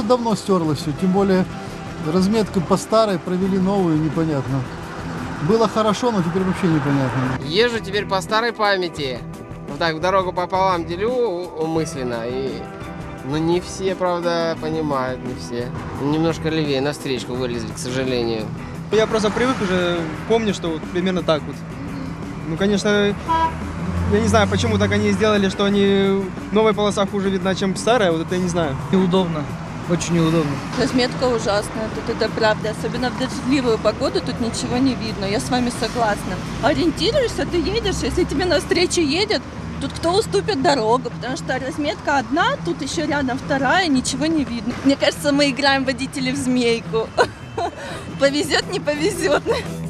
уже давно стерлось все, тем более разметку по старой провели новую, непонятно. Было хорошо, но теперь вообще непонятно. Езжу теперь по старой памяти. Вот так в дорогу пополам делю умысленно. Но не все, правда, понимают, не все. Немножко левее на встречку вылезли, к сожалению. Я просто привык уже, помню, что вот примерно так вот. Ну, конечно, я не знаю, почему так они сделали, что они новая полоса хуже видна, чем старая, вот это я не знаю. Неудобно, очень неудобно. Разметка ужасная, тут это правда. Особенно в дождливую погоду тут ничего не видно, я с вами согласна. Ориентируешься, ты едешь, если тебе навстречу едет, тут кто уступит дорогу, потому что разметка одна, тут еще рядом вторая, ничего не видно. Мне кажется, мы играем водителей в змейку. Повезет, не повезет.